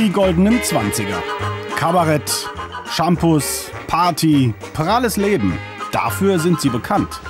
Die goldenen 20er. Kabarett, Shampoos, Party, pralles Leben. Dafür sind sie bekannt.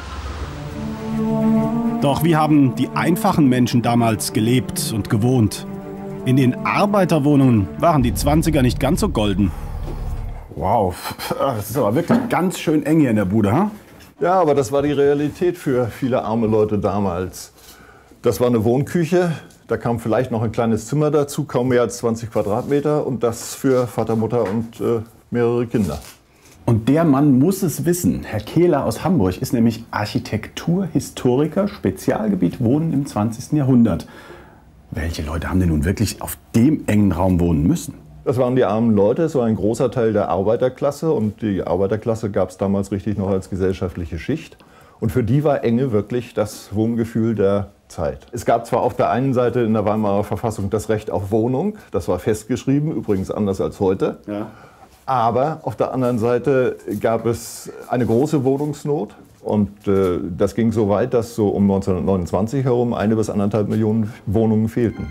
Doch wie haben die einfachen Menschen damals gelebt und gewohnt? In den Arbeiterwohnungen waren die 20er nicht ganz so golden. Wow, das ist aber wirklich ganz schön eng hier in der Bude, ha? Ja, aber das war die Realität für viele arme Leute damals. Das war eine Wohnküche, da kam vielleicht noch ein kleines Zimmer dazu, kaum mehr als 20 Quadratmeter und das für Vater, Mutter und mehrere Kinder. Und der Mann muss es wissen. Herr Kehler aus Hamburg ist nämlich Architekturhistoriker, Spezialgebiet Wohnen im 20. Jahrhundert. Welche Leute haben denn nun wirklich auf dem engen Raum wohnen müssen? Das waren die armen Leute, es war ein großer Teil der Arbeiterklasse und die Arbeiterklasse gab es damals richtig noch als gesellschaftliche Schicht. Und für die war Enge wirklich das Wohngefühl der Zeit. Es gab zwar auf der einen Seite in der Weimarer Verfassung das Recht auf Wohnung, das war festgeschrieben, übrigens anders als heute. Ja. Aber auf der anderen Seite gab es eine große Wohnungsnot. Und das ging so weit, dass so um 1929 herum 1 bis 1,5 Millionen Wohnungen fehlten.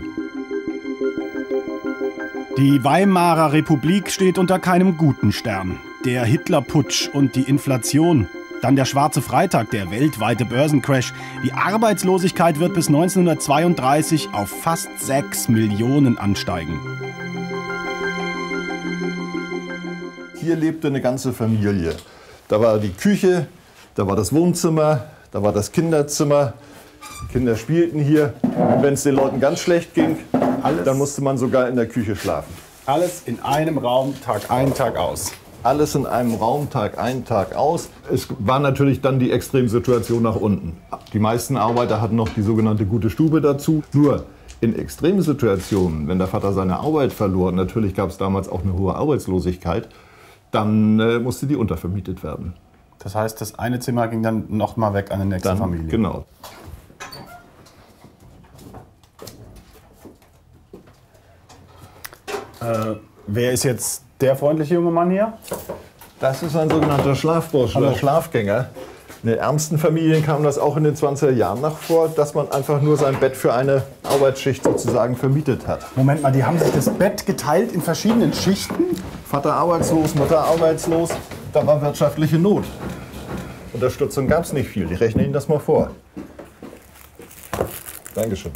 Die Weimarer Republik steht unter keinem guten Stern. Der Hitlerputsch und die Inflation. Dann der Schwarze Freitag, der weltweite Börsencrash. Die Arbeitslosigkeit wird bis 1932 auf fast 6 Millionen ansteigen. Hier lebte eine ganze Familie. Da war die Küche, da war das Wohnzimmer, da war das Kinderzimmer. Die Kinder spielten hier. Und wenn es den Leuten ganz schlecht ging, dann musste man sogar in der Küche schlafen. Alles in einem Raum, Tag ein, Tag aus. Alles in einem Raum, Tag ein, Tag aus. Es war natürlich dann die Extremsituation nach unten. Die meisten Arbeiter hatten noch die sogenannte gute Stube dazu. Nur in Extremsituationen, wenn der Vater seine Arbeit verlor, natürlich gab es damals auch eine hohe Arbeitslosigkeit, dann musste die untervermietet werden. Das heißt, das eine Zimmer ging dann noch mal weg an die nächste Familie? Genau. Wer ist jetzt der freundliche junge Mann hier? Das ist ein sogenannter Schlafbursch oder Schlafgänger. In den ärmsten Familien kam das auch in den 20er Jahren noch vor, dass man einfach nur sein Bett für eine Arbeitsschicht sozusagen vermietet hat. Moment mal, die haben sich das Bett geteilt in verschiedenen Schichten? Vater arbeitslos, Mutter arbeitslos, da war wirtschaftliche Not. Unterstützung gab es nicht viel, ich rechne Ihnen das mal vor. Dankeschön.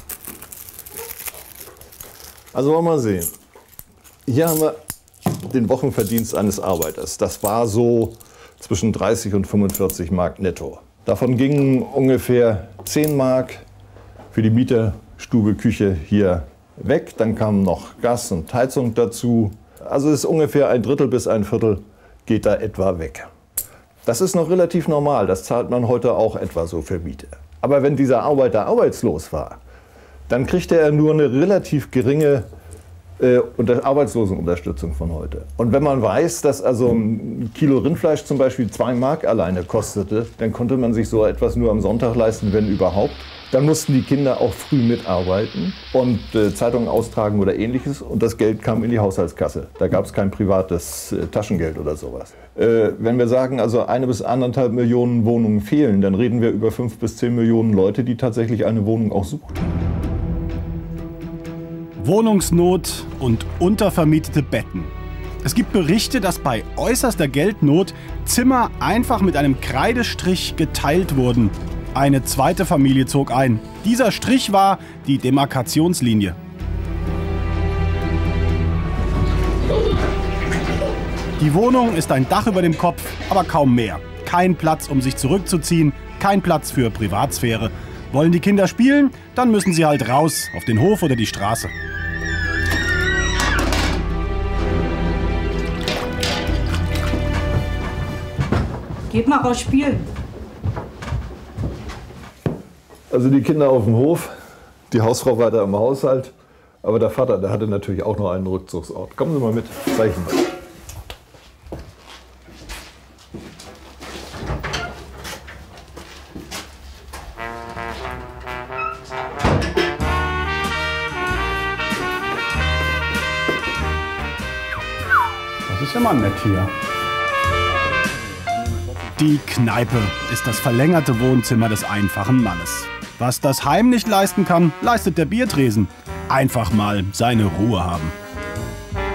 Also wollen wir mal sehen. Hier haben wir den Wochenverdienst eines Arbeiters. Das war so zwischen 30 und 45 Mark netto. Davon gingen ungefähr 10 Mark für die Miete, Stube, Küche hier weg. Dann kamen noch Gas und Heizung dazu. Also ist ungefähr 1/3 bis 1/4 geht da etwa weg. Das ist noch relativ normal. Das zahlt man heute auch etwa so für Miete. Aber wenn dieser Arbeiter arbeitslos war, dann kriegte er nur eine relativ geringe Arbeitslosenunterstützung von heute. Und wenn man weiß, dass also ein Kilo Rindfleisch zum Beispiel 2 Mark alleine kostete, dann konnte man sich so etwas nur am Sonntag leisten, wenn überhaupt. Dann mussten die Kinder auch früh mitarbeiten und Zeitungen austragen oder Ähnliches. Und das Geld kam in die Haushaltskasse. Da gab es kein privates Taschengeld oder sowas. Wenn wir sagen, also 1 bis 1,5 Millionen Wohnungen fehlen, dann reden wir über 5 bis 10 Millionen Leute, die tatsächlich eine Wohnung auch suchen. Wohnungsnot und untervermietete Betten. Es gibt Berichte, dass bei äußerster Geldnot Zimmer einfach mit einem Kreidestrich geteilt wurden. Eine zweite Familie zog ein. Dieser Strich war die Demarkationslinie. Die Wohnung ist ein Dach über dem Kopf, aber kaum mehr. Kein Platz, um sich zurückzuziehen, kein Platz für Privatsphäre. Wollen die Kinder spielen, dann müssen sie halt raus auf den Hof oder die Straße. Geht mal raus spielen. Also die Kinder auf dem Hof, die Hausfrau weiter im Haushalt. Aber der Vater, der hatte natürlich auch noch einen Rückzugsort. Kommen Sie mal mit, zeige ich mal. Das ist ja mal nett hier. Die Kneipe ist das verlängerte Wohnzimmer des einfachen Mannes. Was das Heim nicht leisten kann, leistet der Biertresen. Einfach mal seine Ruhe haben.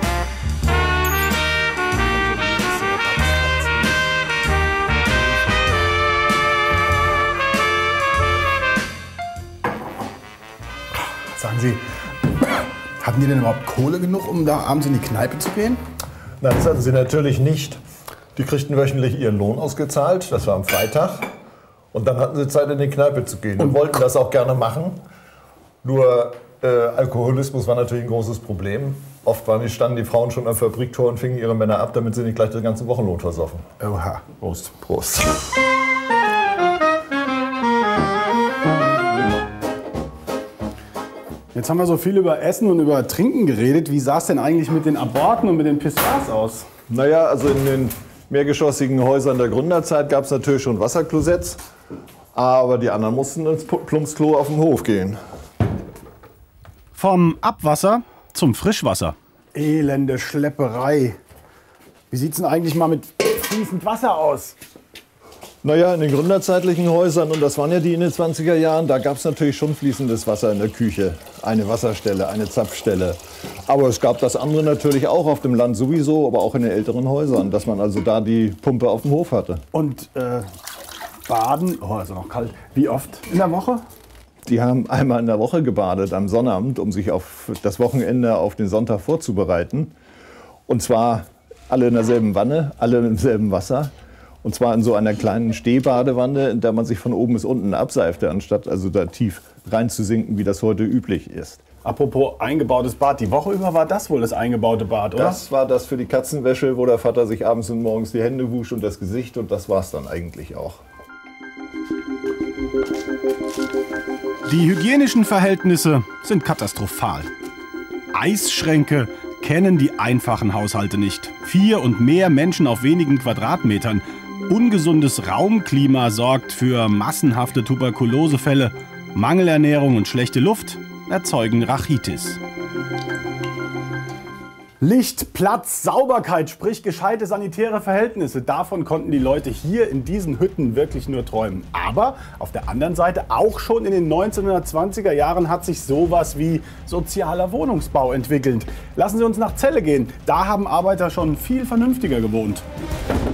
Sagen Sie, hatten die denn überhaupt Kohle genug, um da abends in die Kneipe zu gehen? Nein, das hatten sie natürlich nicht. Die kriegten wöchentlich ihren Lohn ausgezahlt, das war am Freitag. Und dann hatten sie Zeit, in die Kneipe zu gehen und wollten das auch gerne machen. Nur Alkoholismus war natürlich ein großes Problem. Oft standen die Frauen schon am Fabriktor und fingen ihre Männer ab, damit sie nicht gleich den ganzen Wochenlohn versoffen. Oha, Prost. Prost. Jetzt haben wir so viel über Essen und über Trinken geredet. Wie sah es denn eigentlich mit den Aborten und mit den Pissoirs aus? Naja, also in den mehrgeschossigen Häusern der Gründerzeit gab es natürlich schon Wasserklosetts. Aber die anderen mussten ins Plumpsklo auf dem Hof gehen. Vom Abwasser zum Frischwasser. Elende Schlepperei. Wie sieht's denn eigentlich mal mit fließend Wasser aus? Naja, in den gründerzeitlichen Häusern, und das waren ja die in den 20er Jahren, da gab es natürlich schon fließendes Wasser in der Küche. Eine Wasserstelle, eine Zapfstelle. Aber es gab das andere natürlich auch auf dem Land sowieso, aber auch in den älteren Häusern, dass man also da die Pumpe auf dem Hof hatte. Und baden, oh, ist noch kalt. Wie oft in der Woche? Die haben einmal in der Woche gebadet am Sonnabend, um sich auf das Wochenende, auf den Sonntag vorzubereiten. Und zwar alle in derselben Wanne, alle im selben Wasser. Und zwar in so einer kleinen Stehbadewanne, in der man sich von oben bis unten abseifte, anstatt also da tief reinzusinken, wie das heute üblich ist. Apropos eingebautes Bad, die Woche über war das wohl das eingebaute Bad, oder? Das war das für die Katzenwäsche, wo der Vater sich abends und morgens die Hände wusch und das Gesicht, und das war es dann eigentlich auch. Die hygienischen Verhältnisse sind katastrophal. Eisschränke kennen die einfachen Haushalte nicht. 4 und mehr Menschen auf wenigen Quadratmetern. Ungesundes Raumklima sorgt für massenhafte Tuberkulosefälle. Mangelernährung und schlechte Luft erzeugen Rachitis. Licht, Platz, Sauberkeit, sprich gescheite sanitäre Verhältnisse. Davon konnten die Leute hier in diesen Hütten wirklich nur träumen. Aber auf der anderen Seite, auch schon in den 1920er Jahren hat sich sowas wie sozialer Wohnungsbau entwickelt. Lassen Sie uns nach Celle gehen. Da haben Arbeiter schon viel vernünftiger gewohnt.